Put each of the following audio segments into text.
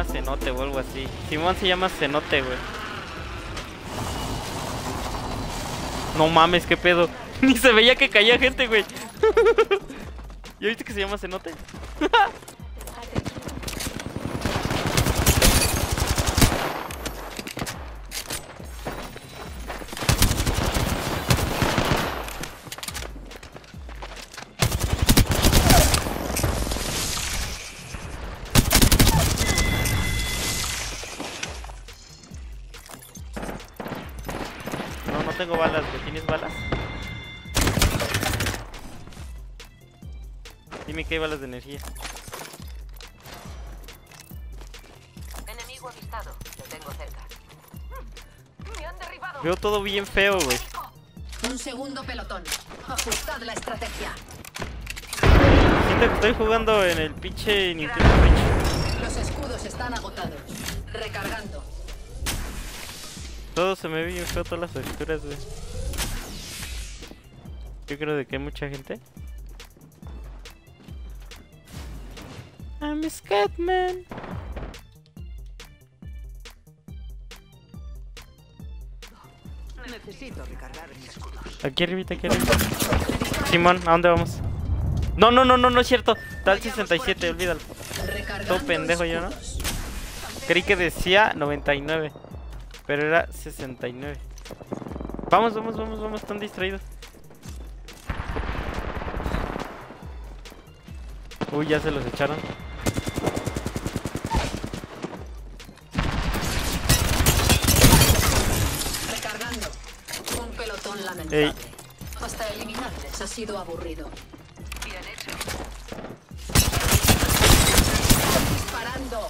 llama cenote o algo así. Simón se llama cenote, güey. No mames, qué pedo. Ni se veía que caía gente, güey. ¿Ya viste que se llama cenote? No tengo balas, güey. ¿Tienes balas? Dime que hay balas de energía. Enemigo avistado. Lo tengo cerca. Me han derribado. Veo todo bien feo, güey. Un segundo pelotón. Ajustad la estrategia. Siento que estoy jugando en el pinche Nintendo Switch. Los escudos están agotados. Recargando. Todo se me ve bien feo, todas las texturas, güey. Yo creo de que hay mucha gente. I'm a Scatman. Necesito recargar mis escudos. Aquí arribita, aquí arribita. Simón, ¿a dónde vamos? No, no es cierto. Tal 67, olvídalo. Todo pendejo yo, ¿no? Creí que decía 99. Pero era 69. Vamos, están distraídos. Uy, ya se los echaron. Recargando. Un pelotón lamentable. Ey. Hasta eliminarles ha sido aburrido. Bien hecho. Disparando.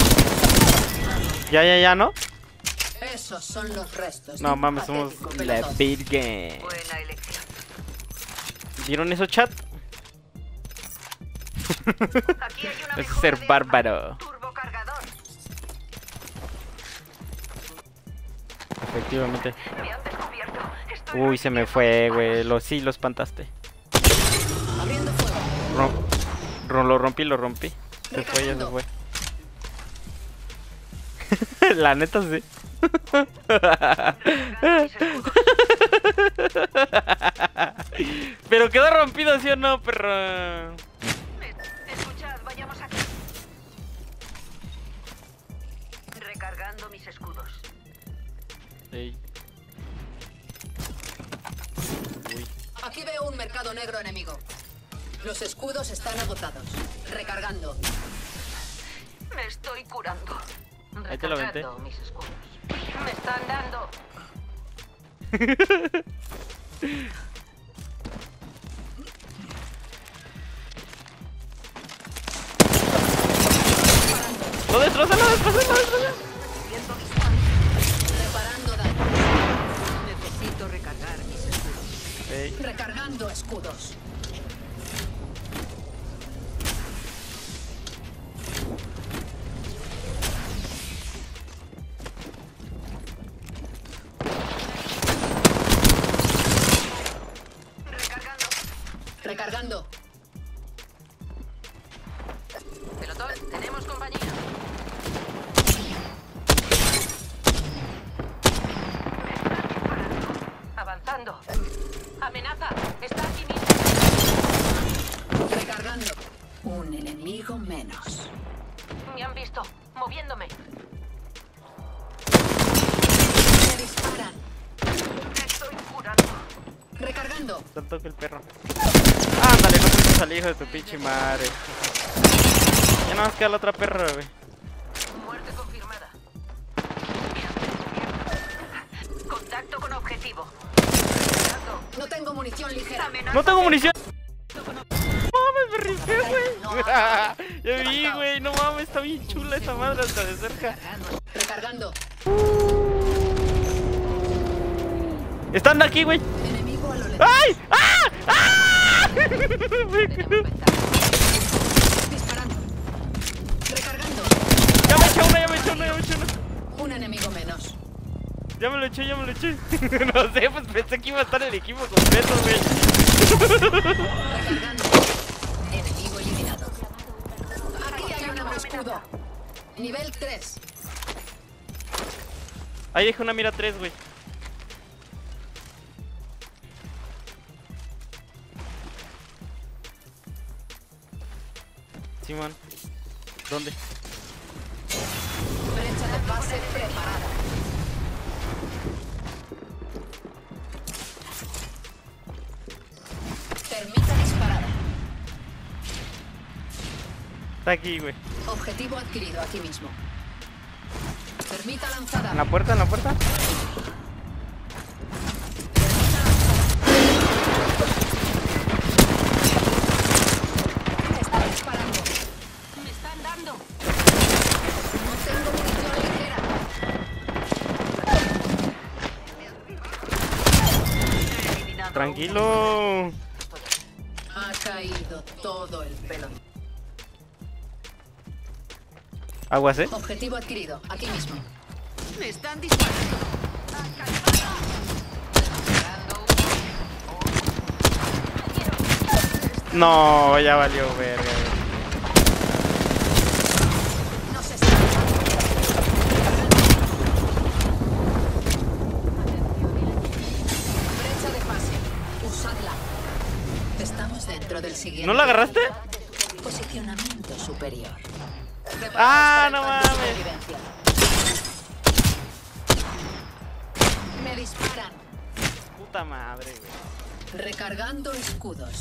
Ya, ¿no? Esos son los restos. No de un mames, somos patético la pelotón. Virgen. Buena elección. ¿Vieron eso, chat? Aquí hay una Es mejora ser de bárbaro. turbocargador. Efectivamente. Me han descubierto. Estoy Uy, se me fue, güey. Sí, lo espantaste. abriendo fuego. Lo rompí. Se fue, ya se fue. La neta sí. Pero quedó rompido, ¿sí o no, perro? Escuchad, vayamos aquí. Recargando mis escudos. Ey. Uy. Aquí veo un mercado negro enemigo. Los escudos están agotados. Recargando. Me estoy curando. Ahí te lo aventé. Recargando mis escudos. Me están dando. ¡Lo destrozan! Reparando daño. Necesito recargar mis escudos. Ey. Recargando escudos. Recargando. Pelotón, tenemos compañía. Me están disparando. Avanzando. Amenaza. Está aquí mismo. Recargando. Un enemigo menos. Me han visto. Moviéndome. Me disparan. Me estoy curando. Recargando. Tanto que el perro. Ándale, no puedes salir, hijo de tu pinche madre. Ya nada más queda la otra perra, güey. Muerte confirmada. Contacto con objetivo. No tengo munición ligera. ¡No tengo munición! ¡Mames, me rifé, güey! Ya vi, güey, no mames, está bien chula esa madre hasta de cerca. Recargando. Están aquí, güey. Enemigo a lo lejos. ¡Ay! ¡Ah! ¡Ah! Tenemos ventaja. Disparando. Recargando. Ya me eché una. Un enemigo menos. Ya me lo eché. No sé, pues pensé que iba a estar el equipo completo, güey. Recargando. Enemigo eliminado. Aquí hay un escudo. Nivel 3. Ahí dejé una mira 3, güey. Simón. ¿Dónde? Brecha de pase preparada. Termita disparada. Está aquí, güey. Objetivo adquirido aquí mismo. Termita lanzada. ¿En la puerta? ¿En la puerta? Me está disparando. Me están dando. No tengo munición ligera. Tranquilo. Ha caído todo el pelo. Aguas, ¿eh? Objetivo adquirido aquí mismo. Me están disparando. No, ya valió verga. No se está. Brecha de pase. Usadla. Estamos dentro del siguiente. ¿No la agarraste? Posicionamiento superior. Ah, Preparaos no para el mames. supervivencia. Me disparan. Puta madre, güey. Recargando escudos.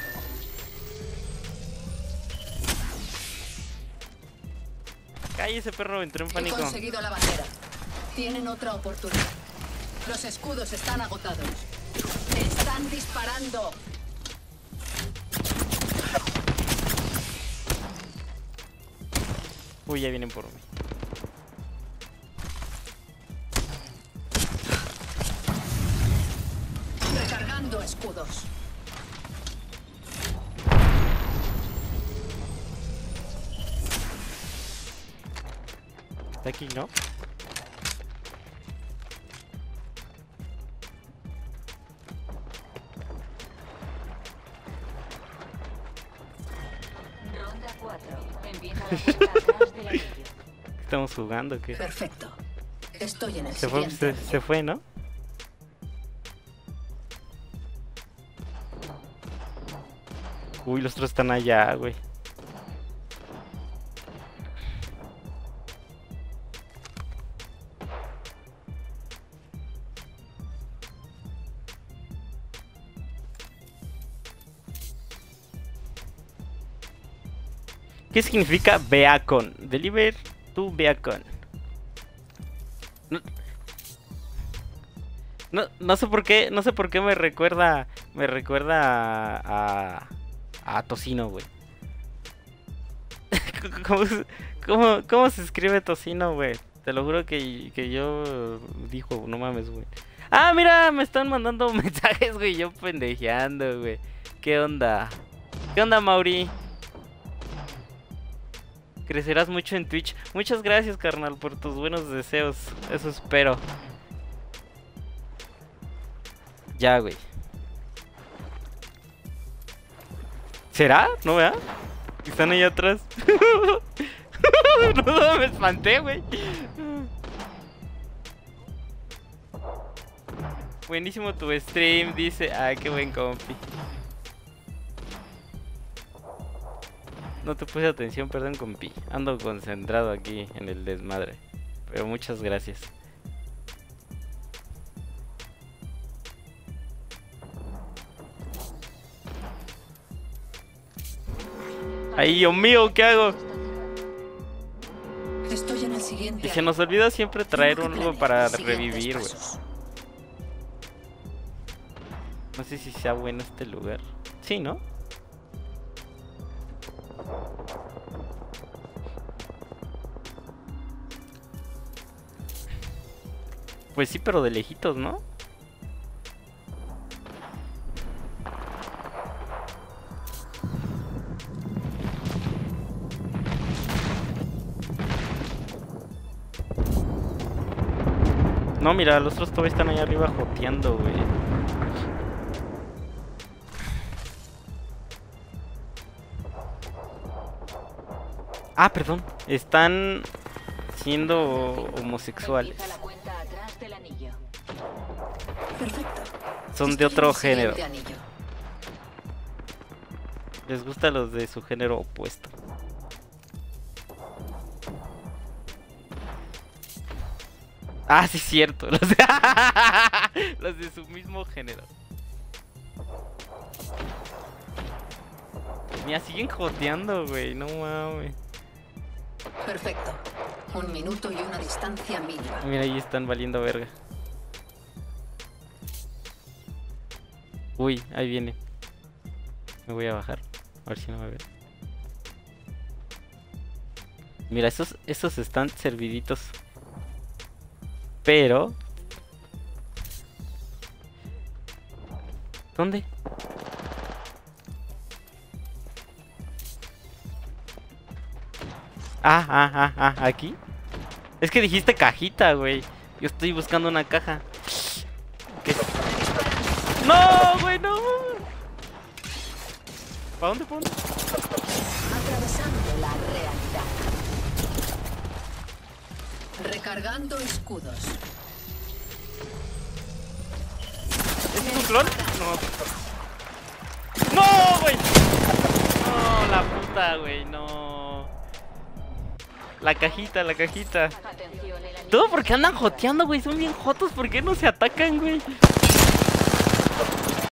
Cállese, perro, entré en He pánico. conseguido la bandera. Tienen otra oportunidad. Los escudos están agotados. ¡Me están disparando! Uy, ya vienen por mí. Recargando escudos. Está aquí, ¿no? Ronda 4. Empieza la puerta atrás del anillo. ¿Estamos jugando o qué? Perfecto. Estoy en el Se fue, siguiente. se fue, ¿no? Uy, los otros están allá, güey. ¿Qué significa beacon? Deliver to beacon. No sé por qué, no sé por qué me recuerda a tocino, güey. ¿Cómo se escribe tocino, güey? Te lo juro que yo dijo, no mames, güey. Ah, mira, me están mandando mensajes, güey, yo pendejeando, güey. ¿Qué onda? ¿Qué onda, Mauri? Crecerás mucho en Twitch. Muchas gracias, carnal, por tus buenos deseos. Eso espero. Ya, güey. ¿Será? ¿No vea? Están ahí atrás. No, me espanté, güey. Buenísimo tu stream, dice. Ah, qué buen compi. No te puse atención, perdón, compi. Ando concentrado aquí en el desmadre. Pero muchas gracias. Ay, Dios mío, ¿qué hago? Estoy en el siguiente. Y se nos olvida siempre traer Tengo que algo planear para los siguientes revivir, güey. pasos. No sé si sea bueno este lugar. Sí, ¿no? Pues sí, pero de lejitos, ¿no? No, mira, los otros todavía están allá arriba joteando, güey. Ah, perdón. Están siendo homosexuales. Empieza la cuenta atrás del anillo. Perfecto. Son Estoy de otro en el siguiente género. anillo. Les gustan los de su género opuesto. Ah, sí, cierto. Los de su mismo género. Mira, siguen joteando, güey. No mames. Perfecto. 1 minuto y una distancia mínima. Mira, ahí están valiendo verga. Uy, ahí viene. Me voy a bajar. A ver si no me ve. Mira, esos están serviditos. Pero... ¿Dónde? Aquí. Es que dijiste cajita, güey. Yo estoy buscando una caja. ¿Qué? ¡No, güey, no! ¿Para dónde? ¿Para dónde? Atravesando la realidad. Recargando escudos. ¿Es tu clon? No. ¡No, güey! No, la puta, güey, no. La cajita. Atención, el anillo. Todo porque andan joteando, güey. Son bien jotos. ¿Por qué no se atacan, güey?